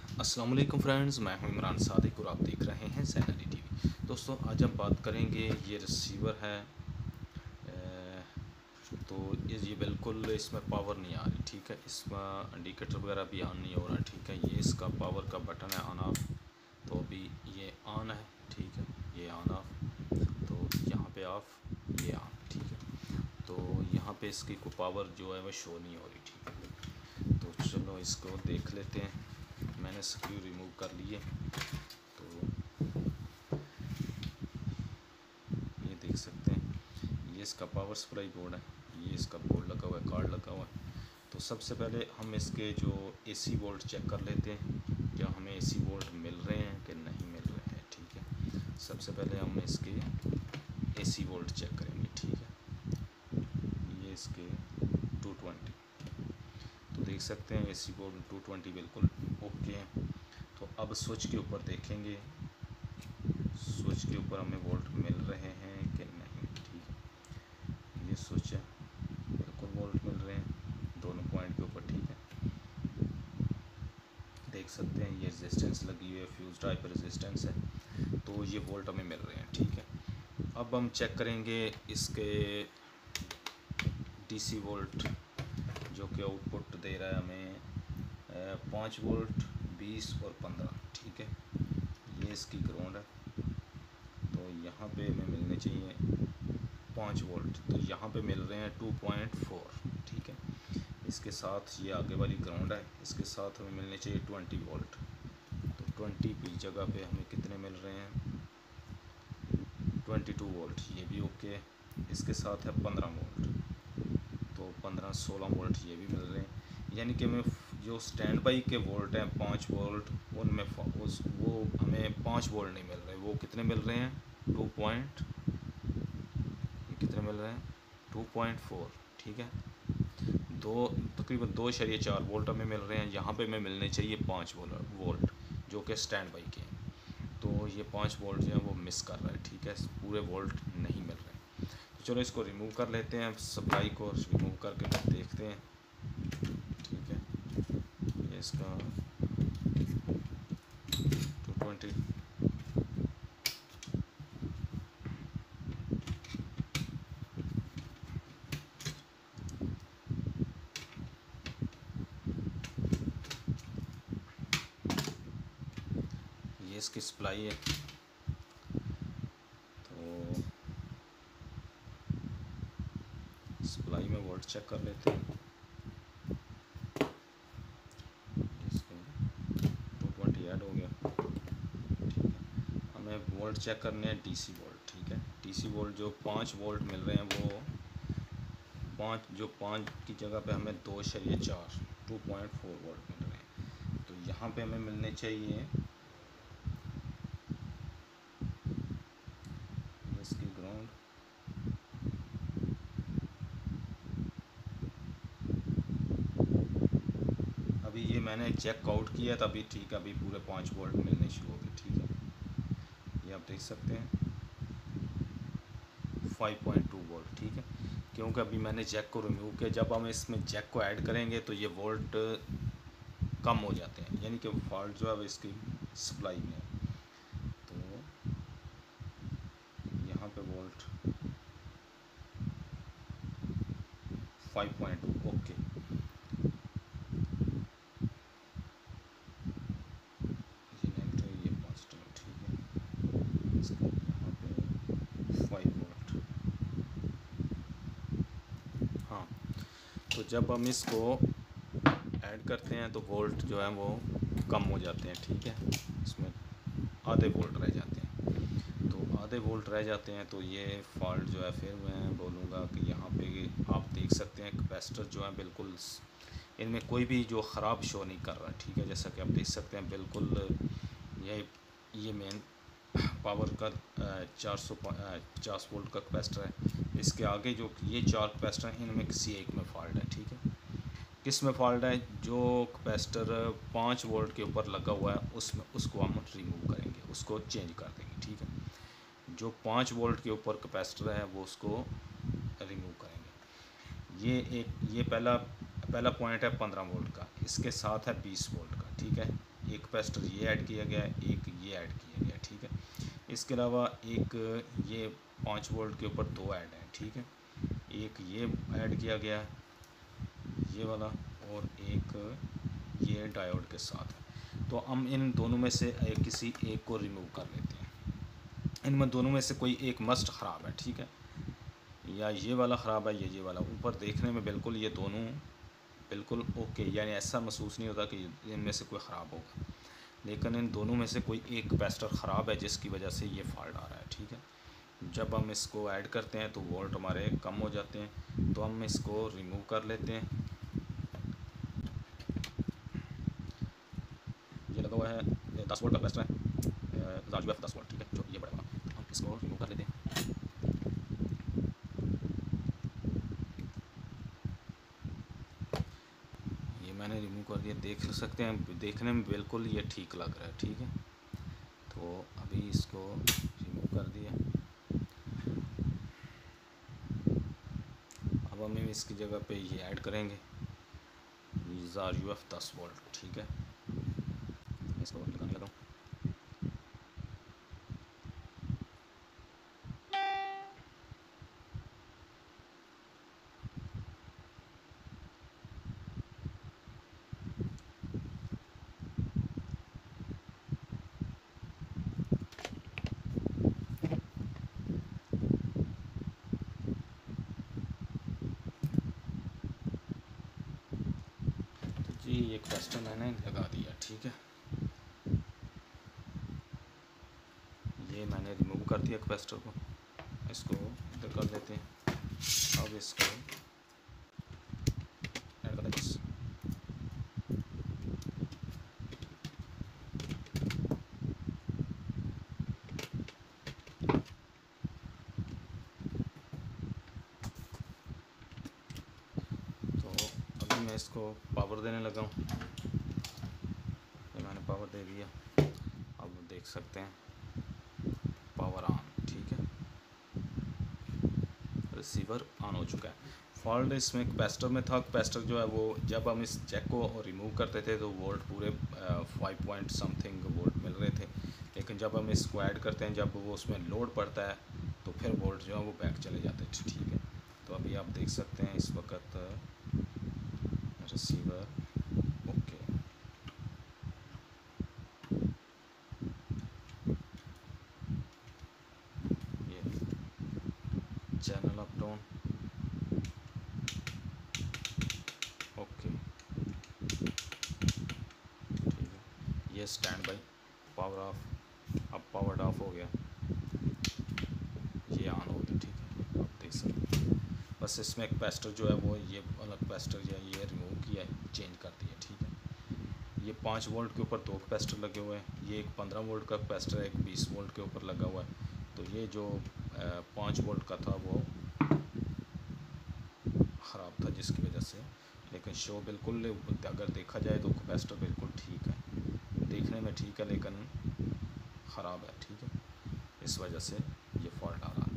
अस्सलाम वालेकुम फ्रेंड्स, मैं हूं इमरान सादिक और आप देख रहे हैं सैनरी टीवी। दोस्तों, आज हम बात करेंगे, ये रिसीवर है। तो ये बिल्कुल इसमें पावर नहीं आ रही, ठीक है। इसमें इंडिकेटर वगैरह भी ऑन नहीं हो रहा, ठीक है। ये इसका पावर का बटन है, ऑन ऑफ। तो अभी ये ऑन है, ठीक है। ये ऑन ऑफ, तो यहाँ पे ऑफ, ये ऑन, ठीक है। तो यहाँ पे इसकी को पावर जो है वह शो नहीं हो रही, ठीक है। तो चलो इसको देख लेते हैं। मैंने स्क्रू रिमूव कर लिए, तो ये देख सकते हैं, ये इसका पावर सप्लाई बोर्ड है। ये इसका बोर्ड लगा हुआ है, कार्ड लगा हुआ है। तो सबसे पहले हम इसके जो एसी वोल्ट चेक कर लेते हैं, क्या हमें एसी वोल्ट मिल रहे हैं कि नहीं मिल रहे हैं, ठीक है। सबसे पहले हम इसके एसी वोल्ट चेक करेंगे, ठीक है। ये इसके 220, तो देख सकते हैं एसी वोल्ट 220 बिल्कुल ओके है। तो अब स्विच के ऊपर देखेंगे, स्विच के ऊपर हमें वोल्ट मिल रहे हैं कि नहीं, ठीक है। ये स्विच है, बिल्कुल वोल्ट मिल रहे हैं दोनों पॉइंट के ऊपर, ठीक है। देख सकते हैं ये रेजिस्टेंस लगी हुई है, फ्यूज टाइप रेजिस्टेंस है, तो ये वोल्ट हमें मिल रहे हैं, ठीक है। अब हम चेक करेंगे इसके डीसी वोल्ट, जो कि आउटपुट दे रहा है हमें 5 वोल्ट, 20 और 15, ठीक है। ये इसकी ग्राउंड है, तो यहाँ पे हमें मिलने चाहिए 5 वोल्ट, तो यहाँ पे मिल रहे हैं 2.4, ठीक है। इसके साथ ये आगे वाली ग्राउंड है, इसके साथ हमें मिलने चाहिए 20 वोल्ट। तो 20 की जगह पे हमें कितने मिल रहे हैं, 22 वोल्ट, ये भी ओके है। इसके साथ है 15 वोल्ट, तो 15-16 वोल्ट ये भी मिल रहे हैं। यानी कि हमें जो स्टैंड बाई के वोल्ट हैं 5 वोल्ट, उनमें वो हमें 5 वोल्ट नहीं मिल रहे, वो कितने मिल रहे हैं, 2 पॉइंट, ये कितने मिल रहे हैं, 2.4, ठीक है। तकरीबन 2.4 वोल्ट हमें मिल रहे हैं। यहाँ पे हमें मिलने चाहिए 5 वोल्ट, जो कि स्टैंड बाई के हैं। तो ये 5 वोल्ट जो है वो मिस कर रहा है, ठीक है, पूरे वोल्ट नहीं मिल रहे। तो चलो इसको रिमूव कर लेते हैं, सप्लाई को रिमूव करके फिर देखते हैं, ठीक है। ये इसका 220, ये इसकी सप्लाई है। तो सप्लाई में वोल्ट चेक कर लेते हैं। इसके 220 ऐड हो गया, ठीक है। हमें वोल्ट चेक करने हैं डीसी वोल्ट, ठीक है। डीसी वोल्ट जो 5 वोल्ट मिल रहे हैं, वो 5 की जगह पे हमें 2.4, 2.4 वोल्ट मिल रहे हैं। तो यहाँ पे हमें मिलने चाहिए, इसकी ग्राउंड, अभी ये मैंने चेक आउट किया था, अभी ठीक है, अभी पूरे 5 वोल्ट मिलने शुरू हो गए, ठीक है। ये आप देख सकते हैं 5.2 वोल्ट, ठीक है। क्योंकि अभी मैंने जैक को रिमूव किया, जब हम इसमें जैक को ऐड करेंगे तो ये वोल्ट कम हो जाते हैं, यानी कि फॉल्ट जो है वो इसकी सप्लाई में है। तो यहाँ पे वोल्ट 5.2 ओके। ये नेगेटिव, ये पॉजिटिव, ठीक है। इसका यहाँ पे 5 वोल्ट, हाँ। तो जब हम इसको ऐड करते हैं तो वोल्ट जो है वो कम हो जाते हैं, ठीक है। इसमें आधे वोल्ट रह जाते हैं, तो आधे वोल्ट रह जाते हैं, तो ये फॉल्ट जो है, फिर मैं बोलूँगा कि यहाँ पे आप देख सकते हैं कैपेसिटर जो है बिल्कुल, इनमें कोई भी जो ख़राब शो नहीं कर रहा, ठीक है। जैसा कि आप देख सकते हैं बिल्कुल ये मेन पावर का 450 वोल्ट का कैपेसिटर है। इसके आगे जो ये 4 कैपेसिटर हैं, इनमें किसी एक में फॉल्ट है, ठीक है। किस में फॉल्ट है, जो कैपेसिटर 5 वोल्ट के ऊपर लगा हुआ है उसमें, उसको हम रिमूव करेंगे, उसको चेंज कर देंगे, ठीक है। जो 5 वोल्ट के ऊपर कैपेसिटर है वो उसको रिमूव करेंगे। ये पहला पॉइंट है 15 वोल्ट का, इसके साथ है 20 वोल्ट का, ठीक है। एक कैपेसिटर ये ऐड किया गया है, एक ये ऐड किया गया है, ठीक है। इसके अलावा एक ये 5 वोल्ट के ऊपर 2 ऐड हैं, ठीक है। एक ये ऐड किया गया है, ये वाला, और एक ये डायोड के साथ है। तो हम इन दोनों में से किसी एक को रिमूव कर लेते हैं। इनमें दोनों में से कोई एक मस्ट ख़राब है, ठीक है। या ये वाला ख़राब है या ये वाला। ऊपर देखने में बिल्कुल ये दोनों बिल्कुल ओके, यानी ऐसा महसूस नहीं होता कि इनमें से कोई ख़राब होगा, लेकिन इन दोनों में से कोई एक कैपेसिटर ख़राब है जिसकी वजह से ये फॉल्ट आ रहा है, ठीक है। जब हम इसको ऐड करते हैं तो वोल्ट हमारे कम हो जाते हैं, तो हम इसको रिमूव कर लेते हैं। ये लगा हुआ है 10 वोल्ट का कैपेसिटर है, RGF 10 वोल्ट, ठीक है, जो ये बड़ा वाला। हम इसको रिमूव कर लेते हैं। ये मैंने रिमूव कर दिया, देख सकते हैं, देखने में बिल्कुल ये ठीक लग रहा है, ठीक है। तो अभी इसको रिमूव कर दिया। अब हम इसकी जगह पे ये ऐड करेंगे RGF 10 वोल्ट, ठीक है। इसको लगाने लगा। तो जी ये कैपेसिटर मैंने लगा दिया, ठीक है। ये मैंने रिमूव कर दिया कैपेसिटर को, इसको इधर कर लेते हैं। अब इसको ऐड कर दें। तो अभी मैं इसको पावर देने लगा हूँ। ये मैंने पावर दे दिया। अब देख सकते हैं पावर ऑन, ठीक है। रिसीवर ऑन हो चुका है। फॉल्ट इसमें कैपेसिटर में था। कैपेसिटर जो है वो जब हम इस जैक को रिमूव करते थे तो वोल्ट पूरे 5 पॉइंट समथिंग वोल्ट मिल रहे थे, लेकिन जब हम इसको ऐड करते हैं, जब वो उसमें लोड पड़ता है तो फिर वोल्ट जो है वो बैक चले जाते हैं, ठीक है। तो अभी आप देख सकते हैं इस वक्त रिसीवर ओके। ये चैनल अप डाउन ओके, ठीक है। ये स्टैंड बाई पावर ऑफ, अब पावर ऑफ हो गया, ये ऑन हो गया, ठीक है। आप देख सकते हैं बस इसमें कैपेसिटर जो है वो ये वाला कैपेसिटर जो है ये रिमूव किया है, चेंज कर दिया, ठीक है। ये 5 वोल्ट के ऊपर 2 कैपेसिटर लगे हुए हैं। ये एक 15 वोल्ट का कैपेसिटर है, एक 20 वोल्ट के ऊपर लगा हुआ है। तो ये जो 5 वोल्ट का था वो ख़राब था जिसकी वजह से, लेकिन शो बिल्कुल अगर देखा जाए तो कैपेसिटर बिल्कुल ठीक है, देखने में ठीक है, लेकिन ख़राब है, ठीक है। इस वजह से ये फॉल्ट आ रहा है।